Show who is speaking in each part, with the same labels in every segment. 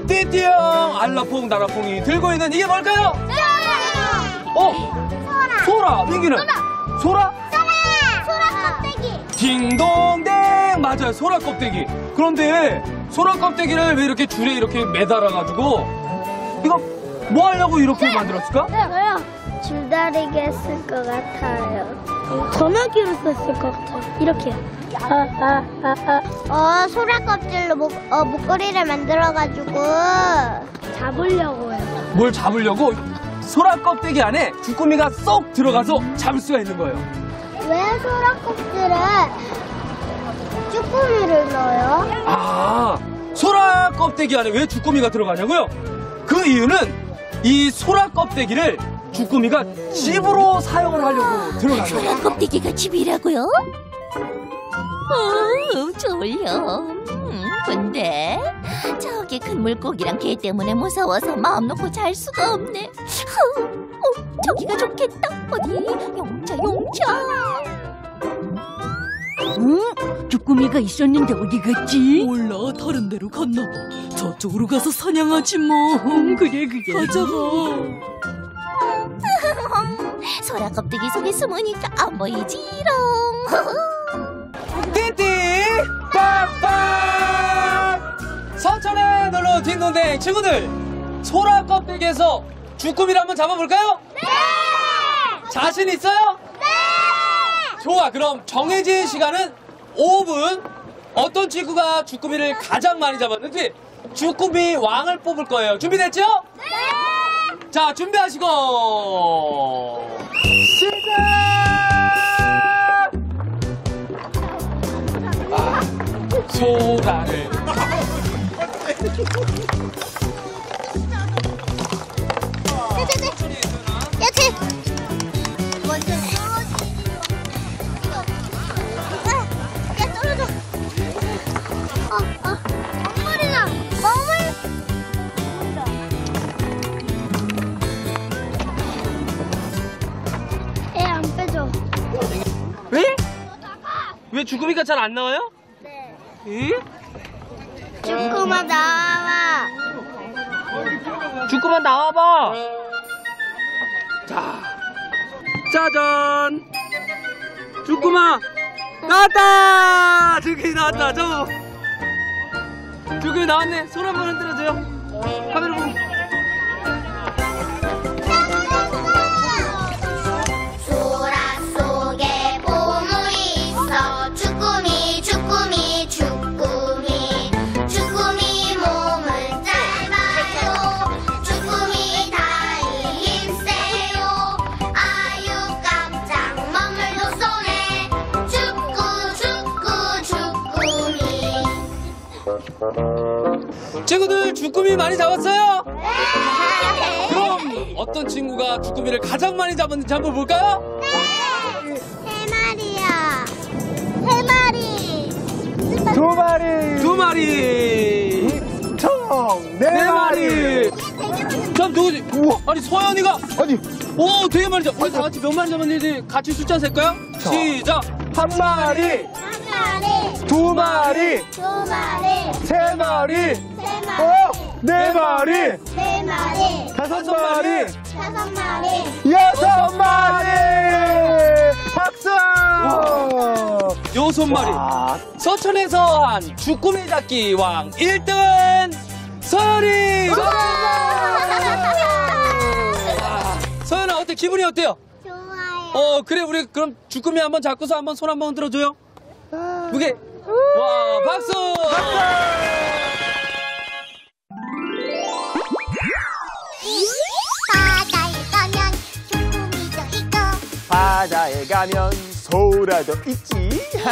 Speaker 1: 띠띠형 알라퐁 나라퐁이 들고 있는 이게 뭘까요?
Speaker 2: 소라.
Speaker 1: 소라. 민기는? 소라?
Speaker 2: 소라 껍데기.
Speaker 1: 딩동댕. 맞아요. 소라 껍데기. 그런데 소라 껍데기를 왜 이렇게 줄에 이렇게 매달아가지고 이거 뭐 하려고 이렇게 만들었을까?
Speaker 2: 저요. 줄다리기 했을 것 같아요. 전화기로 썼을 것 같아요. 이렇게요. 소라 껍질로 목걸이를 만들어가지고 잡으려고요.
Speaker 1: 뭘 잡으려고? 소라 껍데기 안에 주꾸미가 쏙 들어가서 잡을 수가 있는 거예요.
Speaker 2: 왜 소라 껍질에 쭈꾸미를 넣어요?
Speaker 1: 아, 소라 껍데기 안에 왜 주꾸미가 들어가냐고요? 그 이유는 이 소라 껍데기를 주꾸미가 집으로 사용을 하려고 들어가는 거예요.
Speaker 3: 소라 껍데기가 집이라고요? 졸려. 근데 저기 큰 물고기랑 개 때문에 무서워서 마음 놓고 잘 수가 없네. 저기가 좋겠다. 어디? 용차.
Speaker 4: 쭈꾸미가 있었는데 어디 갔지? 몰라, 다른 데로 갔나 봐. 저쪽으로 가서 사냥하지 뭐. 그래. 가자가.
Speaker 3: 소라 껍데기 속에 숨으니까 안 보이지롱.
Speaker 1: 띠띠 빡빡. 서천에 놀러 딩동댕 친구들, 소라 껍데기에서 주꾸미를 한번 잡아볼까요?
Speaker 2: 네!
Speaker 1: 자신 있어요?
Speaker 2: 네!
Speaker 1: 좋아, 그럼 정해진 시간은 5분. 어떤 친구가 주꾸미를 가장 많이 잡았는지 주꾸미 왕을 뽑을 거예요. 준비됐죠?
Speaker 2: 네!
Speaker 1: 자, 준비하시고 시작! 소라를
Speaker 2: 야채. 먼저 야, 떨어져. 멍물이다. 멍물. 애 안 빼줘.
Speaker 1: 왜? 왜 주꾸미가 잘 안 나와요?
Speaker 2: 네.
Speaker 1: 에?
Speaker 2: 주꾸마 나와.
Speaker 1: 주꾸만 나와봐. 자, 짜잔. 주꾸마 나왔다. 주꾸미 나왔다. 주꾸미 나왔네. 손 한번 흔들어줘요. 카메라 보고.
Speaker 2: 소라 속에 보물이 있어. 주꾸미 몸을 짧아요. 주꾸미 다리 힘세요. 아유 깜짝 먹물도 쏘네. 주꾸미.
Speaker 1: 친구들, 주꾸미 많이 잡았어요?
Speaker 2: 네.
Speaker 1: 그럼 어떤 친구가 주꾸미를 가장 많이 잡았는지 한번 볼까요?
Speaker 2: 네. 세 마리야. 세 마리.
Speaker 1: 두 마리.
Speaker 5: 총
Speaker 1: 네 마리. 참 누구지?
Speaker 5: 우와.
Speaker 1: 아니, 서연이가.
Speaker 5: 아니,
Speaker 1: 오, 되게 많이 잡. 우리 다 같이 몇 마리 잡았는지 같이 숫자 셀까요? 시작.
Speaker 5: 한 마리,
Speaker 2: 한 마리.
Speaker 5: 두 마리,
Speaker 2: 두 마리.
Speaker 5: 세 마리,
Speaker 2: 세 마리.
Speaker 5: 네 마리,
Speaker 2: 네 마리.
Speaker 5: 다섯 마리,
Speaker 2: 다섯 마리.
Speaker 5: 여섯 마리. 박수!
Speaker 1: 여섯 마리.
Speaker 5: 와,
Speaker 1: 서천에서 한 주꾸미 잡기 왕 1등 서연이. 서연아, 어때? 기분이 어때요?
Speaker 2: 좋아요.
Speaker 1: 그래, 우리 그럼 주꾸미 한번 잡고서 한번 손 한번 흔들어줘요. 무게. 와, 박수.
Speaker 2: 바다에 가면 주꾸미도 있고
Speaker 5: 바다에 가면 소라도 있지.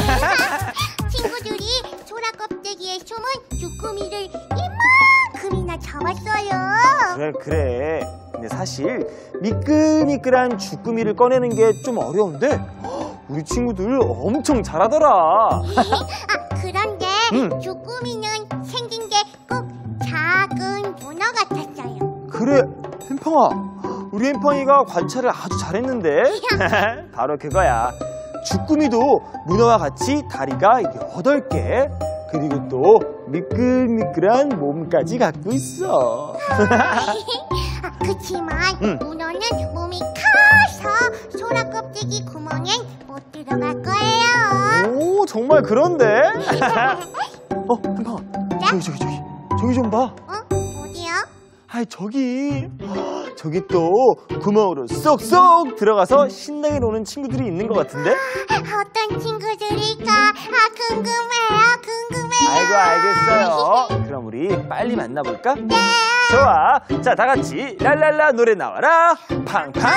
Speaker 2: 친구들이 소라 껍데기에 숨은 주꾸미를 이만큼이나 잡았어요.
Speaker 5: 그래. 근데 사실 미끌미끌한 주꾸미를 꺼내는 게 좀 어려운데 우리 친구들 엄청 잘하더라.
Speaker 2: 그런데 주꾸미는 생긴 게 꼭 작은 문어 같았어요.
Speaker 5: 그래, 햄팡아. 우리 햄팡이가 관찰을 아주 잘했는데. 바로 그거야. 주꾸미도 문어와 같이 다리가 8개, 그리고 또 미끌미끌한 몸까지 갖고 있어.
Speaker 6: 그치만 문어는 몸이 커서 소라 껍데기 구멍엔 못 들어갈 거예요.
Speaker 5: 오, 정말 그런데? 햄팡아. 저기 좀 봐.
Speaker 6: 어디요?
Speaker 5: 아이, 저기 또 구멍으로 쏙쏙 들어가서 신나게 노는 친구들이 있는 것 같은데?
Speaker 6: 어떤 친구들일까? 궁금해요.
Speaker 5: 아이고, 알겠어요. 그럼 우리 빨리 만나볼까?
Speaker 6: 네.
Speaker 5: 좋아. 자, 다 같이 랄랄라 노래 나와라. 팡팡.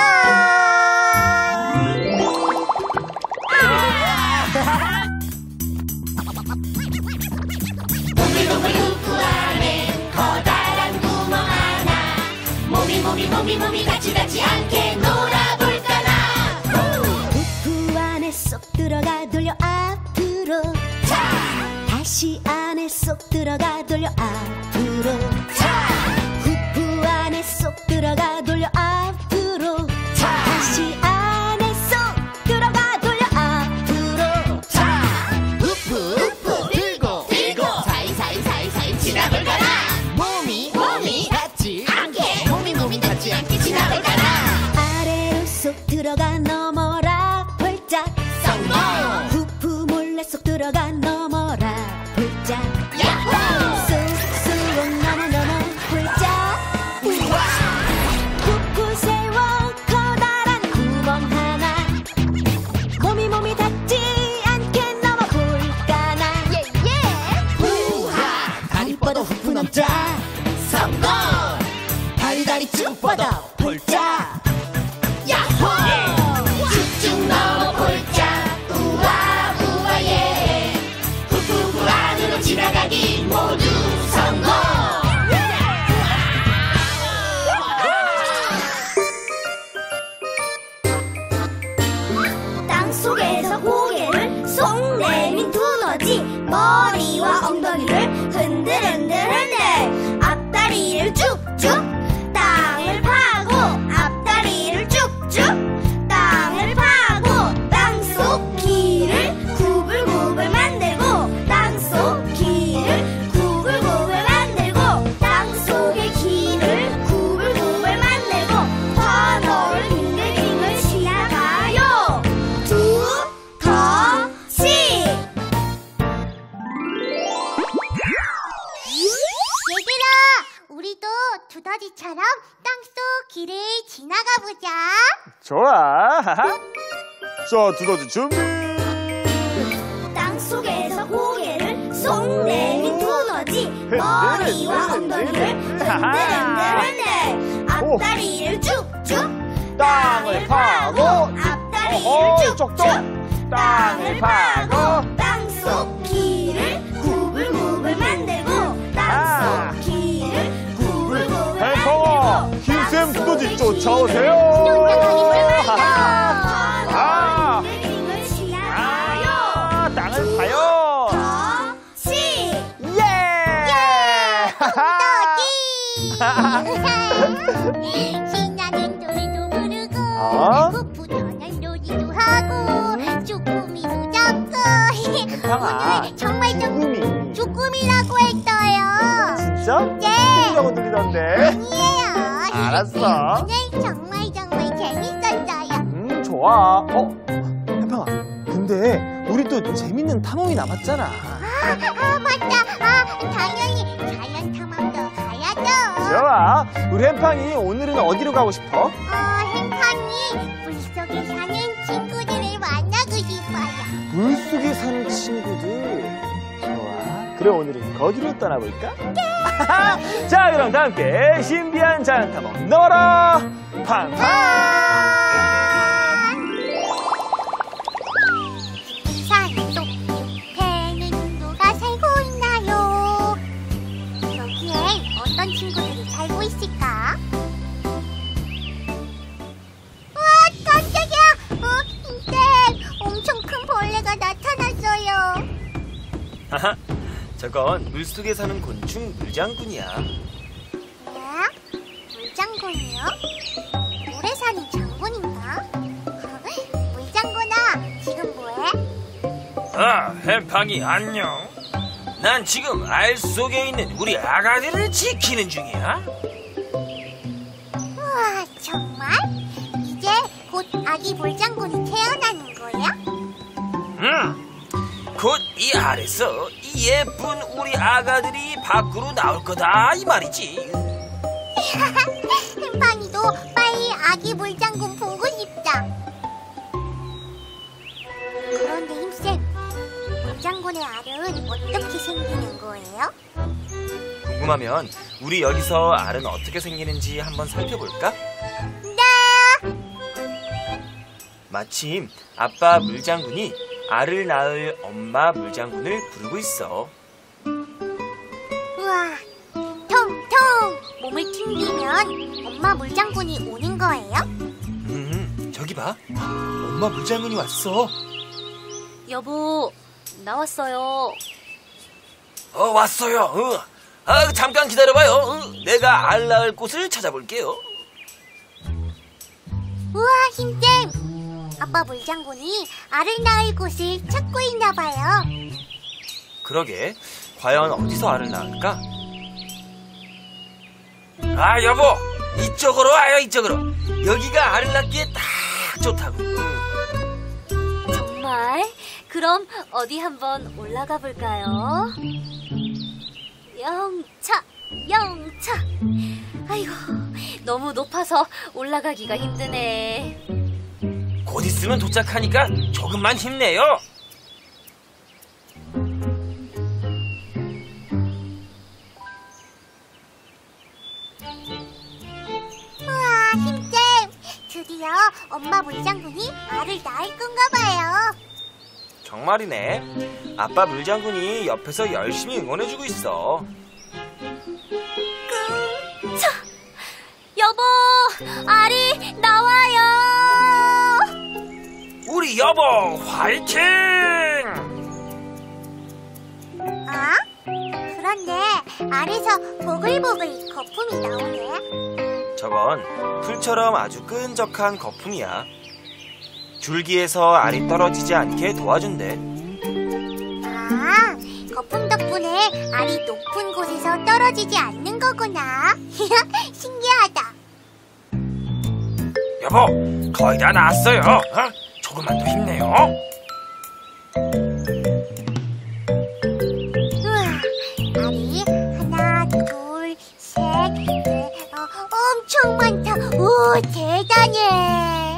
Speaker 3: 몸이 다치지 않게 놀아볼까나.
Speaker 4: 후후 안에 쏙 들어가 돌려 앞으로.
Speaker 3: 자,
Speaker 4: 다시 안에 쏙 들어가 돌려 앞으로.
Speaker 3: 자,
Speaker 4: 후후 안에 쏙 들어가 돌려 앞으로.
Speaker 3: 자,
Speaker 4: 다시 안에 쏙 들어가 돌려 앞으로.
Speaker 3: 자. 우프 들고 사이사이 지나볼까나. 몸이 닿지 않게 몸이 닿지 않게 지나볼까나.
Speaker 4: 아래로 쏙 들어가 넘어라 홀짝.
Speaker 3: 성공.
Speaker 4: 후후 몰래 쏙 들어가 넘어라 홀짝.
Speaker 3: 야호.
Speaker 4: 쏙쏙 넘어 홀짝. 후후 세워 커다란 구멍 하나. 몸이 닿지 않게 넘어볼까나.
Speaker 3: 우하. 다리 뻗어 후프 넘자. 성공. 다리 쭉 뻗어 폴짝. 야호. 쭉쭉 넘어 폴짝. 우와 예. 후후후 안으로 지나가기 모두 성공.
Speaker 2: 땅속에서 고개를 쏙 내민 두더지 머리와 엉덩이를 흔들 앞다리를 쭉쭉 땅을 파고 앞다리를 쭉쭉 땅을 파고 땅속 길을 구불구불 만들고 땅속 길을 구불구불 만들고 땅속의 길을 구불구불 만들고 터널을 빙글빙글 지나가요. 두더지.
Speaker 6: 얘들아, 우리도 두더지처럼 땅속 길을 지나가 보자.
Speaker 5: 좋아. 자, 두더지 준비.
Speaker 2: 땅속에서 고개를 쏙 내민 두더지 머리와 엉덩이를 흔들 앞다리를 쭉쭉
Speaker 5: 땅을 파고
Speaker 2: 앞다리를
Speaker 5: 쪽쪽
Speaker 2: 쭉쭉
Speaker 5: 땅을 파고
Speaker 2: 땅속 길을 구불구불 만들고 땅속 길을 구불구불
Speaker 5: 햄팡아,
Speaker 2: 만들고
Speaker 5: 힘센 두더지 쫓아오세요. 아,
Speaker 2: 빙글빙글 지나가요.
Speaker 5: 땅을 파요.
Speaker 2: 더지.
Speaker 5: 예!
Speaker 6: 신나는 노래도 부르고
Speaker 5: 어?
Speaker 6: 후프 터널 놀이도 하고 쭈꾸미도 잡고
Speaker 5: 햄팡아,
Speaker 6: 오늘 정말
Speaker 5: 쭈꾸미.
Speaker 6: 쭈꾸미라고 했어요.
Speaker 5: 진짜?
Speaker 6: 네.
Speaker 5: 쭈꾸미라고 들리던데.
Speaker 6: 아니에요.
Speaker 5: 알았어.
Speaker 6: 오늘 정말 재밌었어요.
Speaker 5: 좋아. 햄팡아, 근데 우리 또 재밌는 탐험이 남았잖아.
Speaker 6: 맞다. 당연히 자연 탐험도 가야죠.
Speaker 5: 좋아. 우리 햄팡이 오늘은 어디로 가고 싶어?
Speaker 6: 햄팡이 물속에 사는 친구들을 만나고 싶어요.
Speaker 5: 물속에 사는 친구들. 좋아. 그럼 오늘은 거기로 떠나볼까? 자, 그럼 다 함께 신비한 자연 탐험 넣어라. 팡팡.
Speaker 6: 산속 옆에는 누가 살고 있나요? 여기엔 어떤 친구들이 살고 있을까? 우와, 깜짝이야! 땡! 엄청 큰 벌레가 나타났어요.
Speaker 5: 하하, 저건 물속에 사는 곤충 물장군이야.
Speaker 6: 네? 물장군이요? 물에 사는 장군인가? 물장군아, 지금 뭐해?
Speaker 7: 햄팡이 안녕. 난 지금 알 속에 있는 우리 아가들을 지키는 중이야.
Speaker 6: 우와, 정말? 이제 곧 아기 물장군이 태어나는 거야?
Speaker 7: 곧 이 알에서 이 예쁜 우리 아가들이 밖으로 나올 거다 이 말이지.
Speaker 6: 햄팡이도 빨리 아기 물장군 보고 싶다. 그런데 힘쌤, 물장군의 알은 어떻게 생기는 거예요?
Speaker 7: 궁금하면 우리 여기서 알은 어떻게 생기는지 한번 살펴볼까?
Speaker 6: 네!
Speaker 7: 마침 아빠 물장군이 알을 낳을 엄마 물장군을 부르고 있어.
Speaker 6: 우와, 통통! 몸을 튕기면 엄마 물장군이 오는 거예요?
Speaker 7: 저기 봐. 엄마 물장군이 왔어.
Speaker 3: 여보, 나왔어요.
Speaker 7: 왔어요. 잠깐 기다려봐요. 내가 알 낳을 곳을 찾아볼게요.
Speaker 6: 우와, 힘쌤! 아빠 물장군이 알을 낳을 곳을 찾고 있나 봐요.
Speaker 7: 그러게, 과연 어디서 알을 낳을까? 여보, 이쪽으로 와요, 이쪽으로. 여기가 알을 낳기에 딱 좋다고.
Speaker 3: 정말? 그럼 어디 한번 올라가 볼까요? 영차, 영차. 아이고, 너무 높아서 올라가기가 힘드네.
Speaker 7: 곧 있으면 도착하니까 조금만 힘내요.
Speaker 6: 우와, 힘쌤! 드디어 엄마 물장군이 알을 낳을 건가 봐요.
Speaker 7: 정말이네. 아빠 물장군이 옆에서 열심히 응원해주고 있어.
Speaker 3: 차! 여보, 알이 나와요.
Speaker 7: 우리 여보 화이팅!
Speaker 6: 아? 그런데 알에서 보글보글 거품이 나오네.
Speaker 7: 저건 풀처럼 아주 끈적한 거품이야. 줄기에서 알이 떨어지지 않게 도와준대.
Speaker 6: 아, 거품 덕분에 알이 높은 곳에서 떨어지지 않는 거구나. 신기하다.
Speaker 7: 여보, 거의 다 나왔어요. 조금만 더 힘내요.
Speaker 6: 우와, 알이 하나, 둘, 셋, 넷, 엄청 많다. 오, 대단해.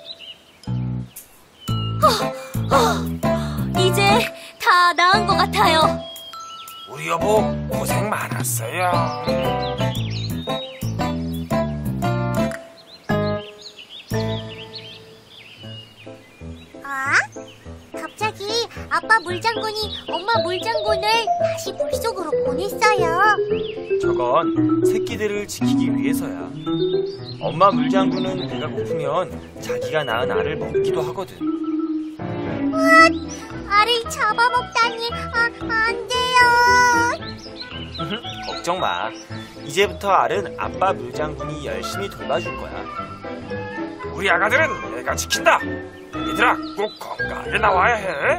Speaker 3: 이제 다 나은 것 같아요.
Speaker 7: 우리 여보 고생 많았어요.
Speaker 6: 아? 갑자기 아빠 물장군이 엄마 물장군을 다시 물속으로 보냈어요.
Speaker 7: 저건 새끼들을 지키기 위해서야. 엄마 물장군은 배가 고프면 자기가 낳은 알을 먹기도 하거든.
Speaker 6: 알을 잡아먹다니, 안 돼요.
Speaker 7: 걱정 마. 이제부터 알은 아빠 물장군이 열심히 돌봐줄 거야. 우리 아가들은 내가 지킨다. 얘들아, 꼭 건강하게 나와야 해.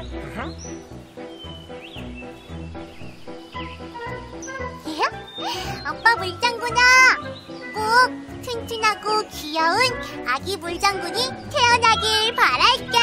Speaker 6: 아빠 물장군아, 꼭 튼튼하고 귀여운 아기 물장군이 태어나길 바랄게.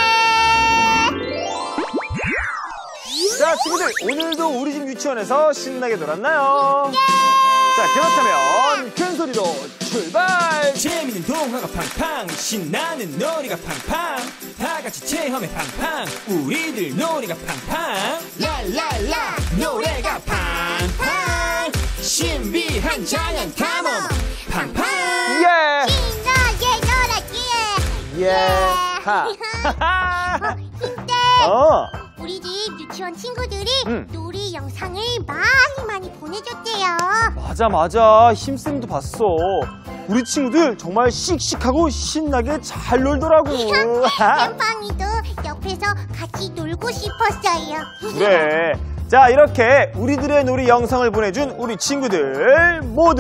Speaker 5: 자, 친구들, 오늘도 우리 집 유치원에서 신나게 놀았나요? 자, 그렇다면 큰 소리로 출발!
Speaker 1: 재밌는 동화가 팡팡, 신나는 놀이가 팡팡, 다 같이 체험해 팡팡, 우리들 놀이가 팡팡, 랄랄라 노래가 팡팡, 신비한 자연 탐험 팡팡.
Speaker 5: 예!
Speaker 6: 신나게 놀아지.
Speaker 5: 예! 하!
Speaker 6: 힘들. 우리 집 유치원 친구들이 놀이 영상을 많이 보내줬대요.
Speaker 5: 맞아. 힘쌤도 봤어. 우리 친구들 정말 씩씩하고 신나게 잘 놀더라고.
Speaker 6: 햄팡이도 옆에서 같이 놀고 싶었어요.
Speaker 5: 그래. 자, 이렇게 우리들의 놀이 영상을 보내준 우리 친구들 모두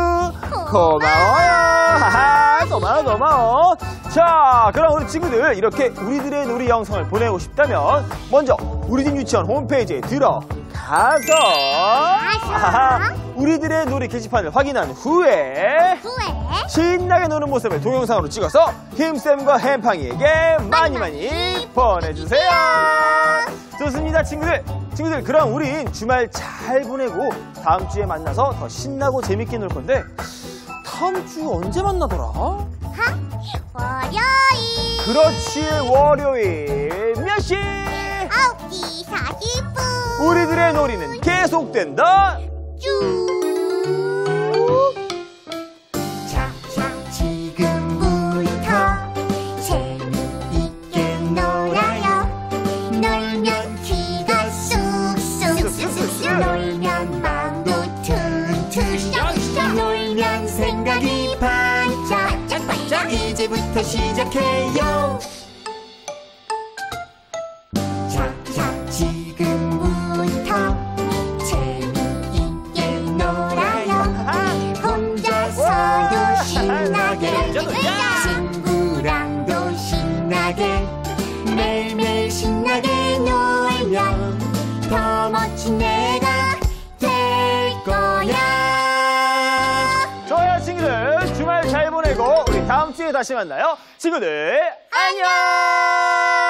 Speaker 5: 고마워요. 고마워. 자, 그럼 우리 친구들 이렇게 우리들의 놀이 영상을 보내고 싶다면 먼저 우리 집 유치원 홈페이지에 들어가서 가서 우리들의 놀이 게시판을 확인한 후에 신나게 노는 모습을 동영상으로 찍어서 힘쌤과 햄팡이에게 많이 보내주세요. 좋습니다, 친구들. 그럼 우린 주말 잘 보내고 다음 주에 만나서 더 신나고 재밌게 놀 건데 다음 주 언제 만나더라?
Speaker 6: 월요일
Speaker 5: 그렇지, 월요일 몇 시?
Speaker 6: 9시 40분
Speaker 5: 우리들의 놀이는 계속된다.
Speaker 6: 자, 지금부터 재미있게 놀아요. 놀면 귀가 쑥쑥 놀면 마음도 튼튼 놀면 생각이 반짝 이제부터 시작해요. 자, 지금부터 재미있게 놀아요. 혼자서도 신나게 친구랑도 신나게 매일매일 신나게 놀면 더 멋진 내가 될 거야.
Speaker 5: 좋아요, 친구들. 주말 잘 보내고 우리 다음 주에 다시 만나요. 친구들 안녕.